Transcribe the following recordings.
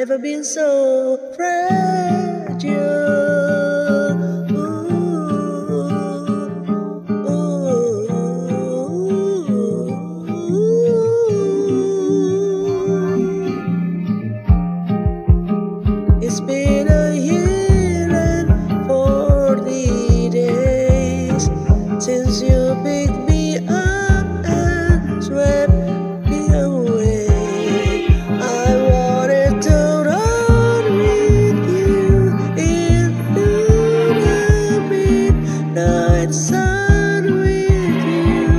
never been so fragile. It's been a year and 40 days since you picked me up and swept me away. I wanted to run with you into the midnight sun with you.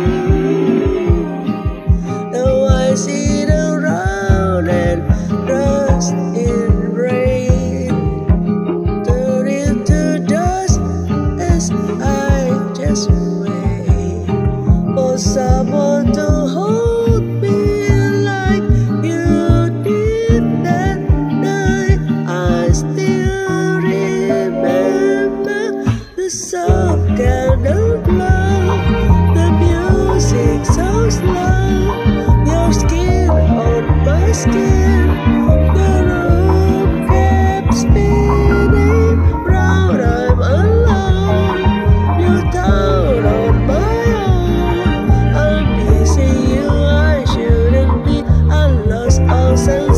Now I sit around and rust in rain, turn into dust as I just wait for someone to hold me like you did that night. I still remember the soft candle glow, the music so slow, your skin on my skin. The room kept spinning round, I'm alone. You thought on my own, I'm missing you, I shouldn't be. I lost all sense